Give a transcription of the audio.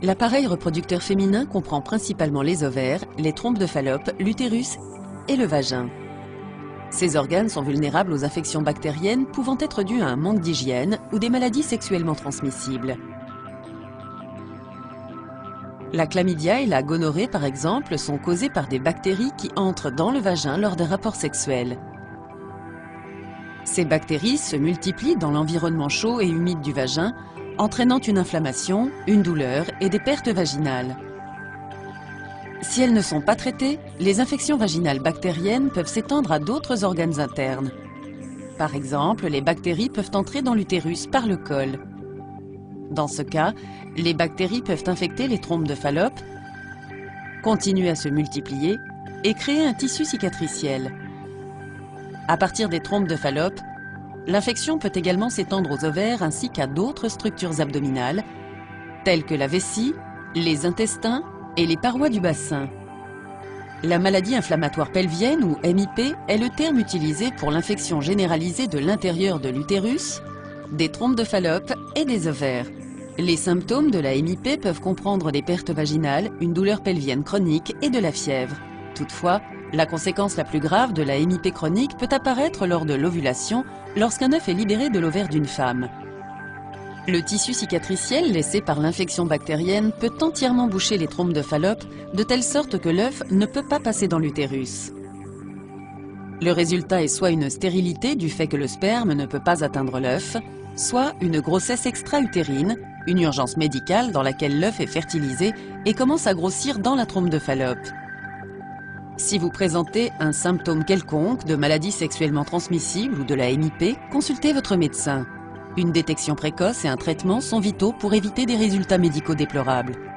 L'appareil reproducteur féminin comprend principalement les ovaires, les trompes de Fallope, l'utérus et le vagin. Ces organes sont vulnérables aux infections bactériennes pouvant être dues à un manque d'hygiène ou des maladies sexuellement transmissibles. La chlamydia et la gonorrhée, par exemple, sont causées par des bactéries qui entrent dans le vagin lors d'un rapport sexuel. Ces bactéries se multiplient dans l'environnement chaud et humide du vagin, entraînant une inflammation, une douleur et des pertes vaginales. Si elles ne sont pas traitées, les infections vaginales bactériennes peuvent s'étendre à d'autres organes internes. Par exemple, les bactéries peuvent entrer dans l'utérus par le col. Dans ce cas, les bactéries peuvent infecter les trompes de Fallope, continuer à se multiplier et créer un tissu cicatriciel. À partir des trompes de Fallope, l'infection peut également s'étendre aux ovaires ainsi qu'à d'autres structures abdominales, telles que la vessie, les intestins et les parois du bassin. La maladie inflammatoire pelvienne ou MIP est le terme utilisé pour l'infection généralisée de l'intérieur de l'utérus, des trompes de Fallope et des ovaires. Les symptômes de la MIP peuvent comprendre des pertes vaginales, une douleur pelvienne chronique et de la fièvre. Toutefois, la conséquence la plus grave de la MIP chronique peut apparaître lors de l'ovulation, lorsqu'un œuf est libéré de l'ovaire d'une femme. Le tissu cicatriciel laissé par l'infection bactérienne peut entièrement boucher les trompes de Fallope, de telle sorte que l'œuf ne peut pas passer dans l'utérus. Le résultat est soit une stérilité du fait que le sperme ne peut pas atteindre l'œuf, soit une grossesse extra-utérine, une urgence médicale dans laquelle l'œuf est fertilisé et commence à grossir dans la trompe de Fallope. Si vous présentez un symptôme quelconque de maladie sexuellement transmissible ou de la MIP, consultez votre médecin. Une détection précoce et un traitement sont vitaux pour éviter des résultats médicaux déplorables.